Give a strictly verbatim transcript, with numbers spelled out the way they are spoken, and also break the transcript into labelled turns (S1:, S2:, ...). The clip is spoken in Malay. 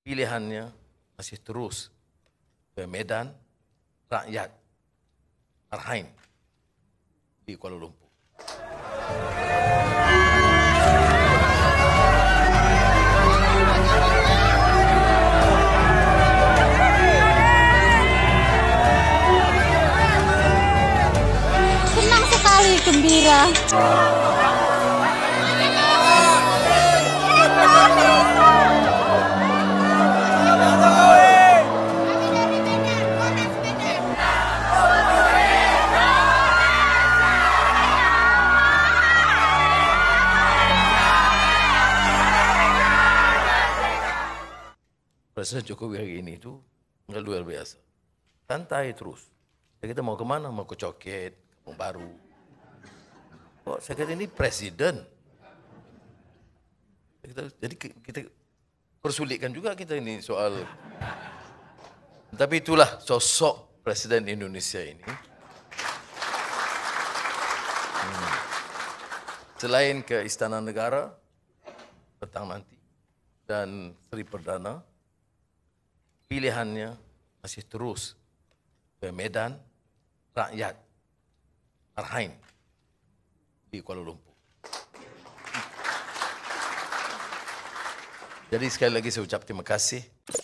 S1: pilihannya masih terus ke Medan Rakyat Arhain di Kuala Lumpur.
S2: Senang sekali, gembira.
S1: Presiden Jokowi hari ini itu nggak luar biasa. Santai terus. Ya, kita mau kemana? Mau ke Coket, Kampung Baru. Kok saya kata ini presiden. Kita, jadi kita persulitkan juga kita ini soal. Tapi itulah sosok Presiden Indonesia ini. Hmm. Selain ke Istana Negara petang nanti dan Sri Perdana, pilihannya masih terus ke Medan Rakyat Arhain di Kuala Lumpur. Jadi sekali lagi saya ucap terima kasih.